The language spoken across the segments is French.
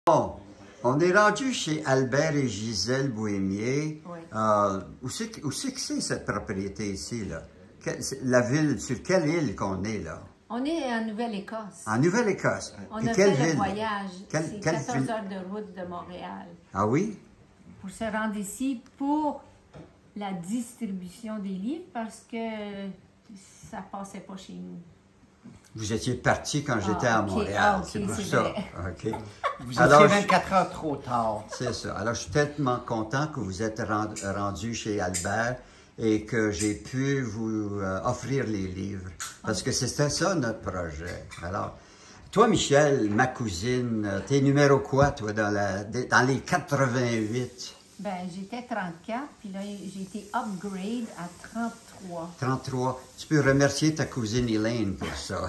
Bon, on est rendu chez Albert et Gisèle Bohémier. Oui. Où c'est que c'est cette propriété ici, là? La ville, sur quelle île qu'on est, là? On est en Nouvelle-Écosse. En Nouvelle-Écosse. On Puis a quelle fait ville? le voyage. C'est Quelle 14 ville? heures de route de Montréal. Ah oui? Pour se rendre ici pour la distribution des livres parce que ça passait pas chez nous. Vous étiez parti quand j'étais à ok. Montréal, Ah, ok, c'est pour c'est ça. vrai. OK. Vous Alors, étiez 24 heures trop tard. C'est ça. Alors, je suis tellement content que vous êtes rendu chez Albert et que j'ai pu vous offrir les livres. Parce que c'était ça, notre projet. Alors, toi, Michel, ma cousine, t'es numéro quoi, toi, dans les 88? Ben, j'étais 34, puis là, j'ai été upgrade à 33. 33. Tu peux remercier ta cousine Elaine pour ça.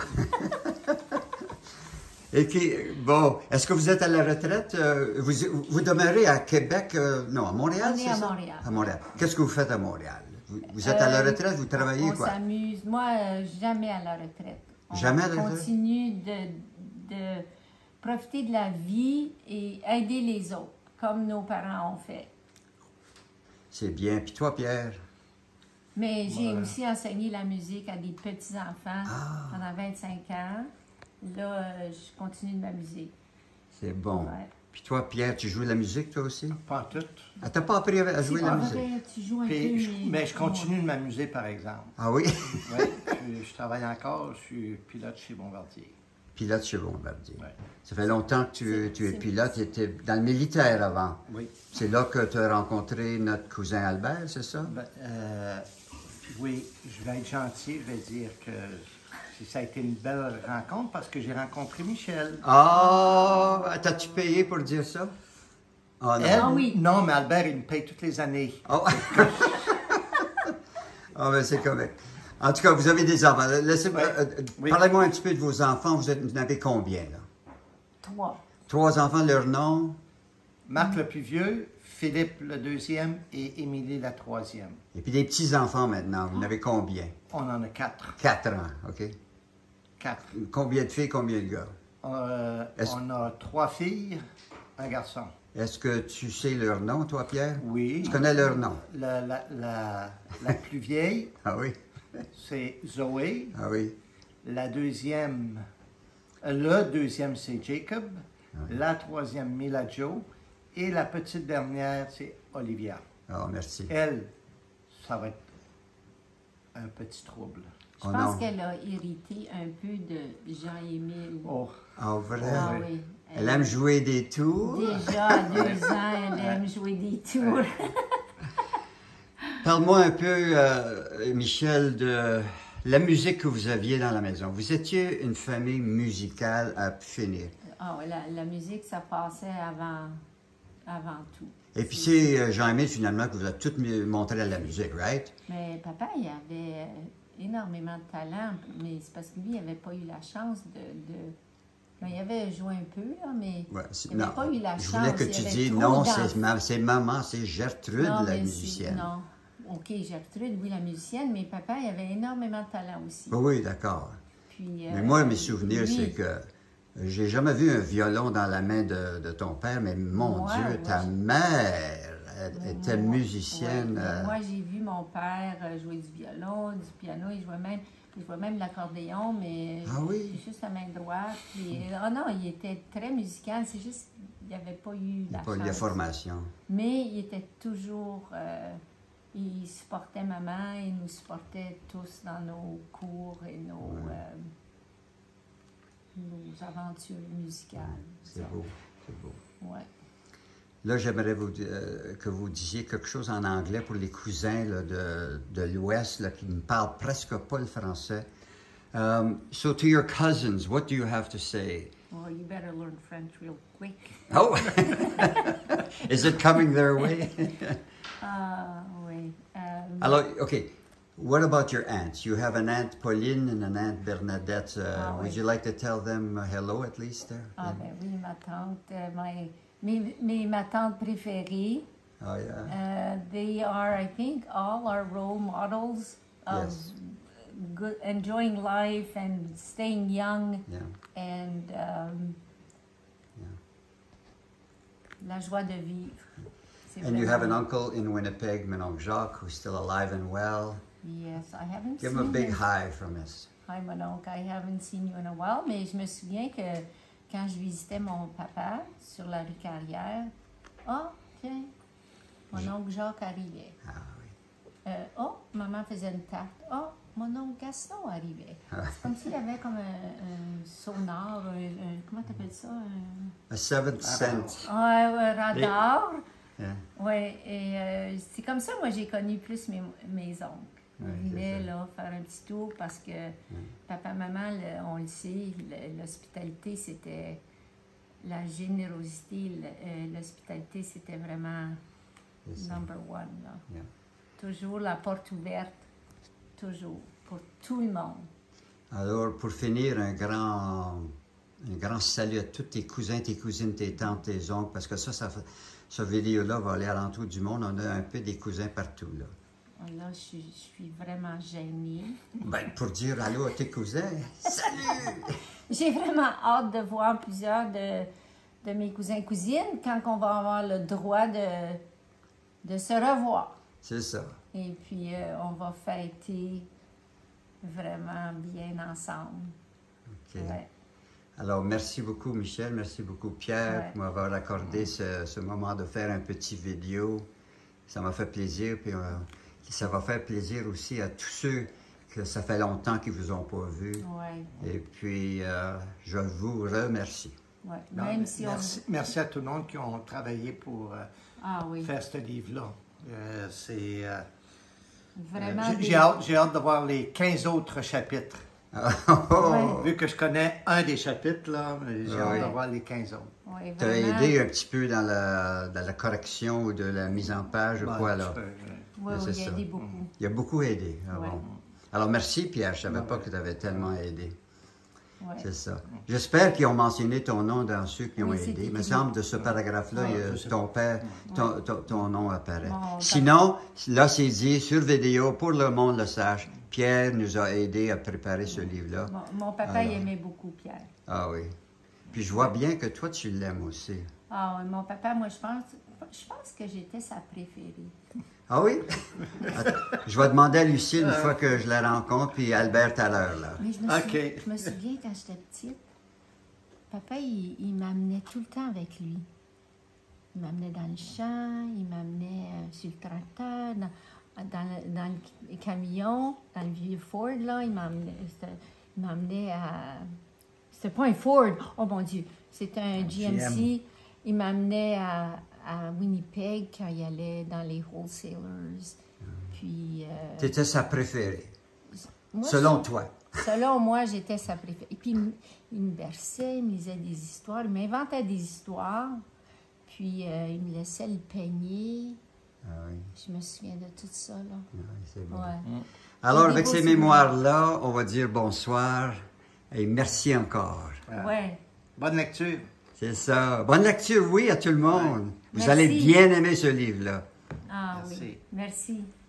Et bon, est-ce que vous êtes à la retraite? Vous demeurez à Québec? Non, à Montréal, On est c'est à ça? Montréal. À Montréal. Qu'est-ce que vous faites à Montréal? Vous êtes à la retraite? Vous travaillez on quoi? On s'amuse. Moi, jamais à la retraite. Jamais à la retraite? On continue de profiter de la vie et aider les autres, comme nos parents ont fait. C'est bien. Puis toi, Pierre? Mais j'ai aussi enseigné la musique à des petits-enfants pendant 25 ans. Là, je continue de m'amuser. C'est bon. Ouais. Puis toi, Pierre, tu joues de la musique, toi aussi? Pas tout. Ah, t'as pas appris à jouer de la musique? Tu joues un Puis, peu, mais je continue de m'amuser, par exemple. Ah oui? Oui, je travaille encore, je suis pilote chez Bombardier. Pilote chez Bombardier. Ouais. Ça fait longtemps que tu es pilote. Tu étais dans le militaire avant. Oui. C'est là que tu as rencontré notre cousin Albert, c'est ça? Ben, oui, je vais être gentil, je vais dire que ça a été une belle rencontre parce que j'ai rencontré Michel. Ah! T'as-tu payé pour dire ça? Ah non. Elle, oui. Non, mais Albert, il me paye toutes les années. Oh. Ah, ben c'est correct. En tout cas, vous avez des enfants. Oui. Parlez-moi un petit peu de vos enfants. Vous en avez combien, là? 3. 3 enfants, leur nom? Marc le plus vieux, Philippe le deuxième et Émilie la troisième. Et puis des petits-enfants maintenant. Vous en avez combien? On en a 4. 4 ans, OK? 4. Combien de filles, combien de gars? On a 3 filles, un garçon. Est-ce que tu sais leur nom, toi, Pierre? Oui. Tu connais leur nom? La plus vieille, Ah oui? c'est Zoé. Ah oui? Le deuxième, c'est Jacob. Oui. La troisième, Mila Jo. Et la petite dernière, c'est Olivia. Ah, merci. Elle, ça va être un petit trouble. Je Oh pense non. qu'elle a hérité un peu de Jean-Émile. Oh, Ah, vrai? Ah oui. Elle aime jouer des tours? Déjà à 2 ans, elle aime jouer des tours. Parle-moi un peu, Michel, de la musique que vous aviez dans la maison. Vous étiez une famille musicale à finir. Ah, la musique, ça passait avant tout. Et puis c'est Jean-Émile, finalement, que vous a tout montré à la musique, right? Mais papa, il avait énormément de talent, mais c'est parce que lui, il n'avait pas eu la chance Ben, il avait joué un peu, là, mais Ouais, il n'avait pas eu la chance. je voulais que Il tu avait dises, trop non, d'enfants. c'est maman, c'est Gertrude, Non, la mais musicienne. Non. OK, Gertrude, oui, la musicienne, mais papa, il avait énormément de talent aussi. Oui, d'accord. Puis, Mais moi, mes souvenirs, lui, c'est que j'ai jamais vu un violon dans la main de ton père, mais mon Ouais, Dieu, ouais, ta mère était musicienne. Ouais, mais moi, j'ai vu mon père jouer du violon, du piano, il jouait même l'accordéon, mais Ah oui? juste la main droite. Puis, non, il était très musical, c'est juste qu'il n'avait pas eu la Pas eu chance. la formation. Mais il était toujours... il supportait maman, il nous supportait tous dans nos cours et nos aventures musicales. C'est beau, c'est beau. Ouais. Là, j'aimerais que vous disiez quelque chose en anglais pour les cousins là, de l'Ouest là, qui ne parlent presque pas le français. So to your cousins, what do you have to say? Well, you better learn French real quick. Oh, is it coming their way? Oui. Alors, okay. What about your aunts? You have an aunt Pauline and an aunt Bernadette. Would oui. you like to tell them hello at least there? Ah, ben oui, ma tante, ma tante préférée. Oh, yeah. They are, I think, all our role models of Yes. good, enjoying life and staying young. Yeah. And la joie de vivre. C'est And you have an vraiment- uncle in Winnipeg, mon oncle Jacques, who's still alive and well. Yes, I haven't Give him a seen big him. hi from us. Hi, mon oncle, I haven't seen you in a while, mais je me souviens que quand je visitais mon papa sur la rue Carrière, tiens, mon oncle Jacques arrivait. Ah oui. Maman faisait une tarte. Mon oncle Gaston arrivait. C'est comme s'il y avait comme un sonar, comment t'appelles ça? A seventh sense. Un radar. Yeah. Oui, et c'est comme ça, moi, j'ai connu plus mes oncles. Ils Ouais, venaient c'est ça. là, faire un petit tour parce que papa, maman, on le sait, l'hospitalité, c'était la générosité, l'hospitalité, c'était vraiment C'est ça. number one. Là. Yeah. Toujours la porte ouverte, toujours, pour tout le monde. Alors, pour finir, un grand salut à tous tes cousins, tes cousines, tes tantes, tes oncles, parce que cette vidéo-là va aller à l'entour du monde. On a un peu des cousins partout, là. Là, je suis vraiment gênée. Ben, pour dire allô à tes cousins, salut! J'ai vraiment hâte de voir plusieurs de mes cousins et cousines quand on va avoir le droit de se revoir. C'est ça. Et puis, on va fêter vraiment bien ensemble. OK. Ouais. Alors, merci beaucoup, Michel. Merci beaucoup, Pierre, Ouais. pour m'avoir accordé ce moment de faire un petit vidéo. Ça m'a fait plaisir. Puis, ça va faire plaisir aussi à tous ceux que ça fait longtemps qu'ils ne vous ont pas vu. Ouais, Et puis, je vous remercie. ouais. Non, Même si merci à tout le monde qui ont travaillé pour Ah oui, faire ce livre-là. C'est... vraiment. J'ai hâte de voir les 15 autres chapitres. Ouais. Vu que je connais un des chapitres, là, j'ai hâte Ouais. de voir les 15 autres. Ouais, Tu as vraiment. aidé un petit peu dans la correction ou de la mise en page ou Ouais, quoi, je là? peux, Ouais, C'est oui, il a ça. aidé beaucoup. Il a beaucoup aidé. Ah Ouais. bon. Alors, merci, Pierre. Je ne savais Ouais. pas que tu avais tellement aidé. Ouais. C'est ça. J'espère qu'ils ont mentionné ton nom dans ceux qui ont Oui, c'est aidé. Il me écrit. semble de ce paragraphe-là, Ouais, il y a je sais ton père, ton nom apparaît. Bon, Sinon, là, c'est dit sur vidéo, pour le monde le sache, Pierre nous a aidé à préparer ce livre-là. Mon papa, Alors. il aimait beaucoup Pierre. Ah oui. Puis je vois bien que toi, tu l'aimes aussi. Ah oui, mon papa, moi, je pense que j'étais sa préférée. Ah oui? Attends, je vais demander à Lucie une fois que je la rencontre, puis Albert tout à l'heure, là. Mais je Ok. me souviens quand j'étais petite, papa, il m'amenait tout le temps avec lui. Il m'amenait dans le champ, il m'amenait sur le tracteur, dans le camion, dans le vieux Ford, là, il m'amenait à... C'était pas un Ford, oh mon Dieu, c'était un GMC. Il m'amenait à Winnipeg quand il allait dans les wholesalers. Puis... Tu étais sa préférée, moi, selon toi. Selon moi, j'étais sa préférée. Et puis, il me berçait, il me lisait des histoires, il m'inventait des histoires, puis il me laissait le peigner. Ah oui, Je me souviens de tout ça, là. ah oui, c'est bon. Ouais. Alors, Des avec beaux ces souvenirs. mémoires-là, on va dire bonsoir et merci encore. Ouais. Bonne lecture. C'est ça. Bonne lecture, oui, à tout le monde. Vous Merci. allez bien aimer ce livre-là. Ah Merci. oui. Merci.